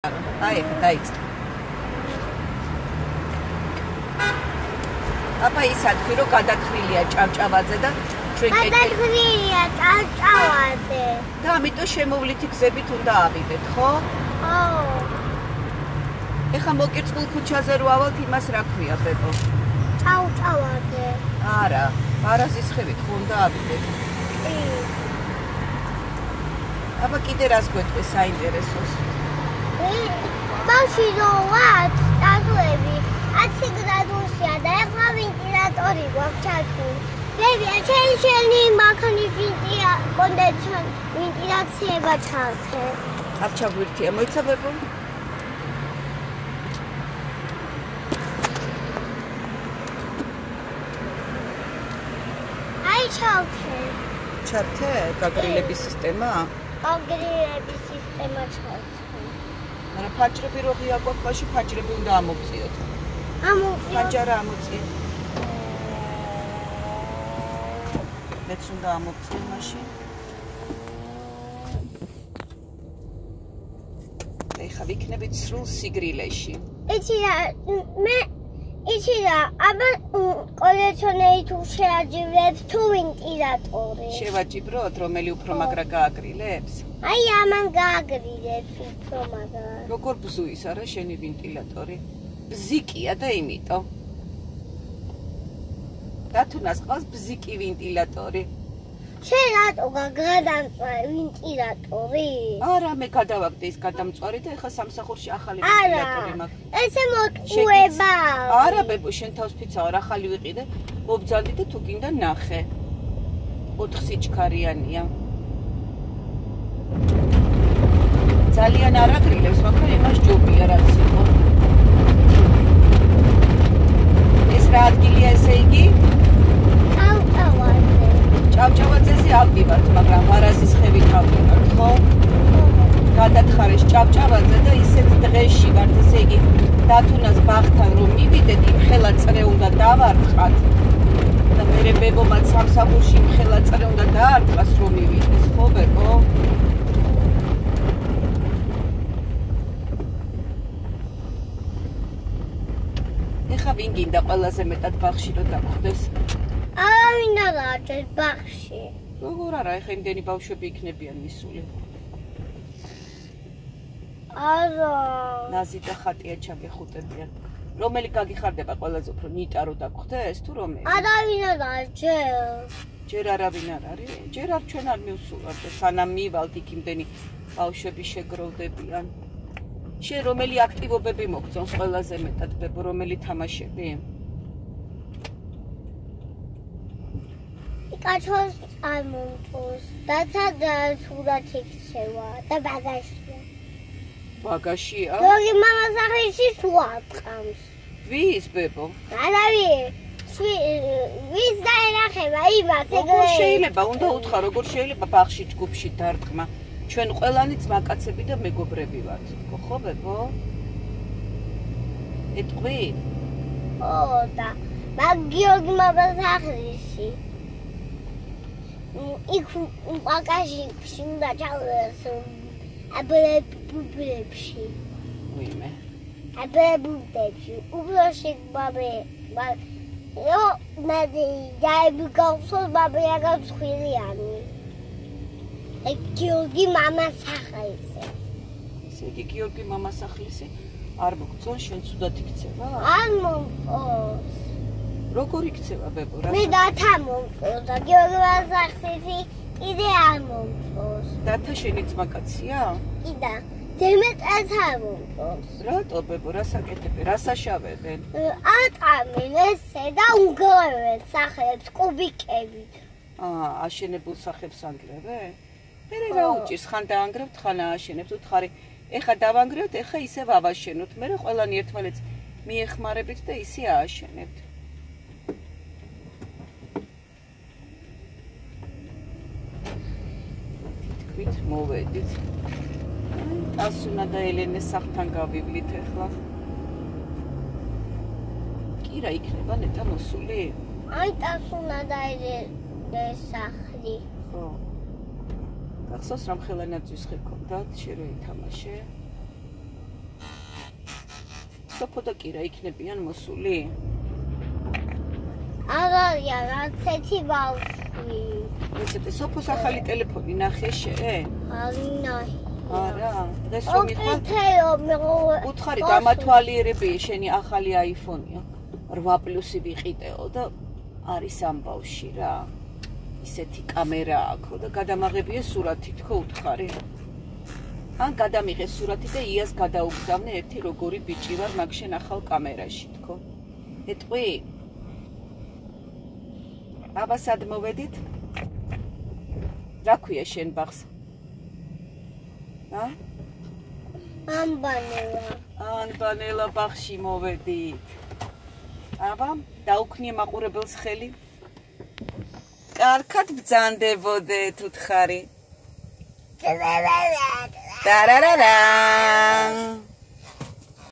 აი, დაიწყე. აბა ის თქვი რომ გადათხრილია ჭავჭავაძე და ჩვენ გადათხრილია ჭავჭავაძე. და ამიტომ შემოვლითი გზებით უნდა ავიდეთ, ხო? ხო. ეხა მოკირწყულ ქუჩაზე რო ავალთ იმას რა ქვია, ბებო? ჭავჭავაძე. არა, ბარაზის ხევით ხო უნდა ავიდეთ? კი. აბა კიდე რას გვეტყვის საინტერესოს? ბავშვი რო ვარ, სტატუები 10 გრადუსია და ეხლა ვენტილატორი გვაქვს ჩართული. ბებია, შენი მანქანის ვენტილაციება ჩავთე. აბჩა გვირთია, მოიცა ბებო? აი ჩავთე. ჩართე? გაგრილების სისტემა? გაგრილების სისტემა ჩავთე. არა, ფაჭრები რო ღია გვაქვს, მაშინ ფაჭრები უნდა ამოვწიოთ. ამოვწიოთ. ფანჯარა ამოვწიე. მეც უნდა ამოვწიე მაშინ. ეხა ვიქნებით სრულ სიგრილეში. იცი რა, აბა კოლექციონერი თუ შეაჯიბრებს თუ ვენტილატორი. შევაჯიბროთ, რომელი უფრო მაგრა გააგრილებს? აი ამან გააგრილებს უფრო მაგრა. როგორ ბზუის არა შენი ვენტილატორი? ბზიკია და იმიტომ. დათუნას ყავს ბზიკი ვენტილატორი. შენ რატო გადამწვარი ვენტილატორი? არა, მე გადავაგდე ის გადამწვარი და ეხა სამსახურში ახალი ვენტილატორი მაქვს. ესე მოტყუება. არა, ბებო, შენ თავს ფიცავარ, ახალი ვიყიდე, მობძალდი და თუ გინდა ნახე. 4 სიჩქარიანია. ძალიან არ აგრილებს, მაგრამ იმას ჯობია რაც იყო. ეს რა ადგილია ესე იგი? ჭავჭავაძე. ჭავჭავაძეზე ავდივართ, მაგრამ ვარაზის ხევით ავდივართ, ხო? გადათხარეს ჭავჭავაძე და ისეთ დღეში ვართ, ესე იგი დათუნას ბაღთან რომ მივიდეთ, იმხელა წრე უნდა დავარტყათ. და მერე ბებომაც სამსახურში იმხელა წრე უნდა დაარტყას რომ მივიდეს, ხო ბებო? ეხა ვინ გინდა ყველაზე მეტად ბაღში რომ დახვდეს? არავინ არა ჯერ ბაღში. როგორ არა, ეხა იმდენი ბავშვები იქნებიან მისული. არა. ნაზი და ხატია ჩაგეხუტებიან. რომელი გაგიხარდება ყველაზე უფრო ნიტა რო დაგვხდეს თუ რომელი? არავინ არა ჯერ. ჯერ არავინ არ არის? ჯერ არ ჩვენ არ მივსულართ და სანამ მივალთ იქ იმდენი ბავშვები შეგროვდებიან. შენ რომელი აქტივობები მოგწონს ყველაზე მეტად, ბებო, რომელი თამაშები? კაცოს არ მომწონს. და სურათი ქცევა და ბაგაჟია. ბაგაჟია? გოგი მამას აღიში სუატყამს. ვის, ბებო? არავინ. ვის დაერახება იმას? როგორ შეიძლება, უნდა უთხრა, როგორ შეიძლება ბაღში ჯგუფში დარტყმა? ჩვენ ყველანი ძმაკაცები და მეგობრები ვართ, ხო ბებო? ეტყვი? ო და მაგიოგი მამას აღიში. იქ ბაგაჟში უნდა ჩავდეს აბლებში. ვიმე? აბლებში. უბრალოდ ბაბე. ო ნადი დაიბგავსო ბაბია გაცხვილიანი. გიორგი მამას ახალისე. ესე იგი გიორგი მამას ახალისე არ მოგწონს, შენ ცუდად იქცევა? არ მომწონს. როგორ იქცევა, ბებო? მე დათა მომწონს და გიორგი მამას ახალისე კიდე არ მომწონს. დათა შენი ძმაკაცია? კიდე დემეტრაც არ მომწონს. რატო, ბებო, რას აკეთებენ? რას აშავებენ? ატყამენ ესე და უნგრევენ სახებს კუბიკებით. აშენებულ სახებს ანგრევენ? მერე რა უჭირს, ხან დაანგრევთ, ხან ააშენებთ, უთხარი, ეხა დავანგრევთ, ეხა ისე ვავაშენოთ, მერე ყველანი ერთმანეთს მიეხმარებით და ისე ააშენებთ. თითქმით მოვედით. ტასუნა და ელენეს სახლთან გავივლით ეხლა. კი რა იქნება ნეტა მოსული? აი ტასუნა და ელენეს სახლი. ხო. გახსოვს რამ ხელანაძვის ხე გქონდათ, შენ რო ითამაშე? სოფო და კირა იქნებიან მოსული? აღარია რაცეთი ბავშვი. ესეთი სოფოს ახალი ტელეფონი ნახე შენ? არინაი. არა, დღეს რომ მიხვალ უთხარი დამათვალიერებია შენი ახალი iPhone-ია. 8+ ვიყიდეო და არის ამბავში რა. ისეთი კამერა აქვს და გადამაღებია სურათი თქო უთხარი. ან გადამიღე სურათი და იას გადაუგზავნე ერთი როგორი ბიჭი ვარ მაგ შენ ახალ კამერაში თქო. ეტყვი? აბა სად მოვედით? რა ქვია შენ ბაღს? ანბანელა ბაღში მოვედით. აბა დაუქნიე მაყურებელს ხელი. კარგად ბრძანდებოდეთ უთხარი. Tararara.